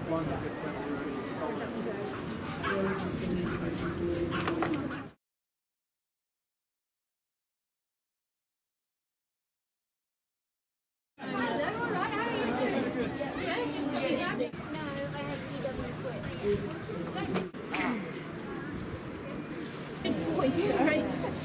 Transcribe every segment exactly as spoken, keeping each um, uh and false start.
Sorry.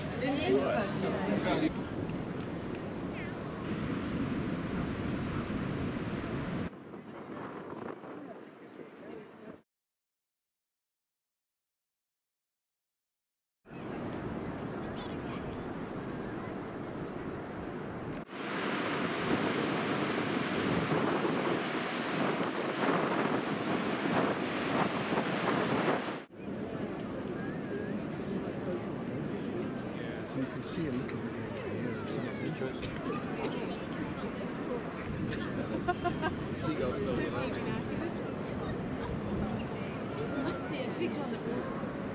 You can see a little bit here of something. The seagull's still with us. Let's see a picture on the board.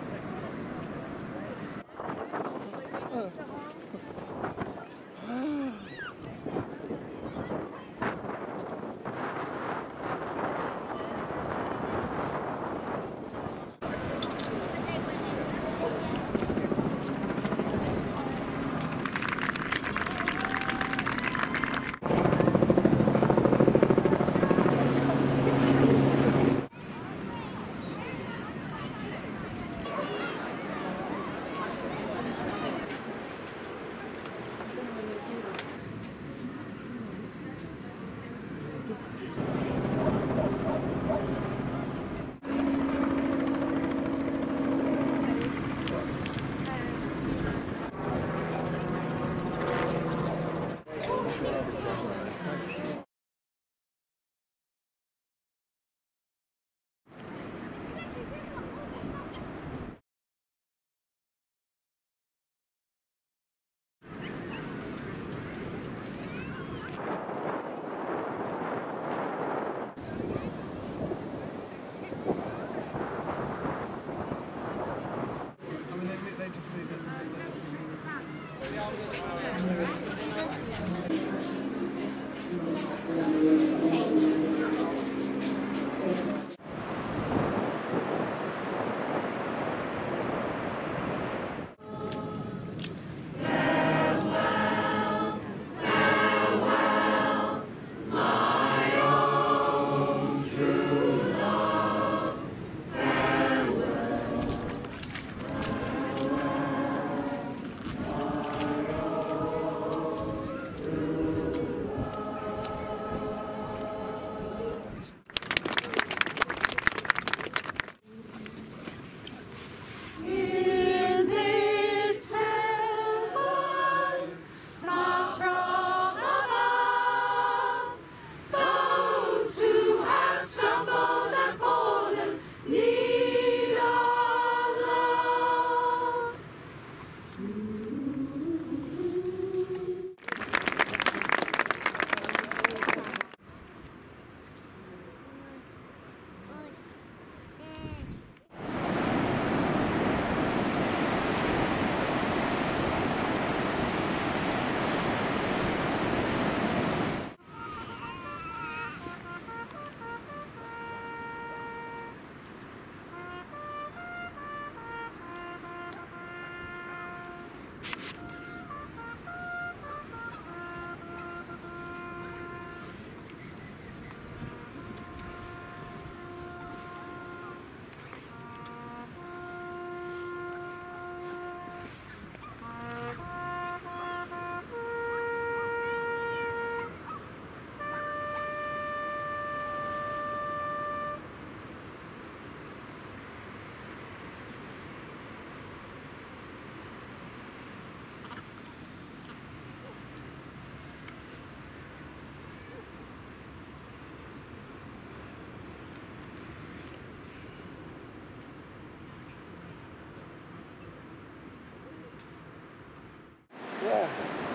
Yeah.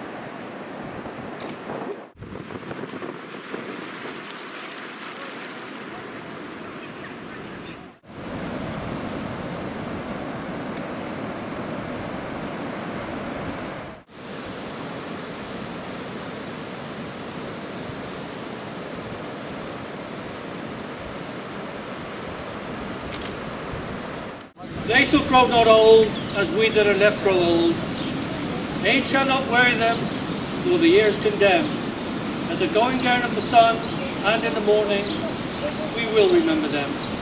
That's it. They shall grow not old, as we that are left grow old. Age shall not weary them, nor the years condemn. At the going down of the sun, and in the morning, we will remember them.